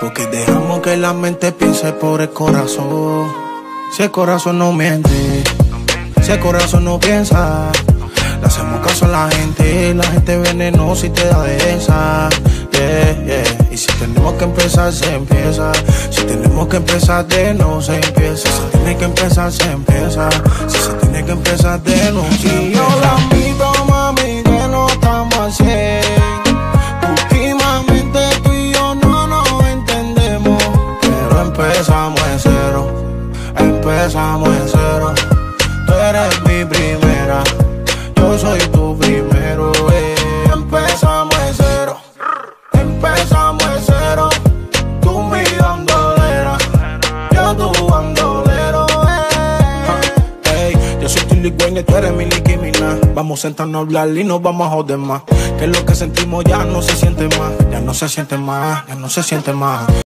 Porque dejamos que la mente piense por el corazón. Si el corazón no miente, si el corazón no piensa, le hacemos caso a la gente venenosa y te da de esa. Y si tenemos que empezar, se empieza. Si tenemos que empezar de no, se empieza. Si se tiene que empezar, se empieza. Si se tiene que empezar de no, se empieza. Y yo la invito, mami, que no estamos al 100. Últimamente tú y yo no nos entendemos, pero empezamos en cero. Empezamos en cero. Tú eres mi primera, yo soy tu primero. Empezamos en cero. Empezamos en cero. Tú mi bandolera, yo tu bandolero. Yo soy tu ligüeña, tú eres mi Nicki Minaj. Vamos a sentarnos a hablar y nos vamos a joder más. Que lo que sentimos ya no se siente más. Ya no se siente más, ya no se siente más.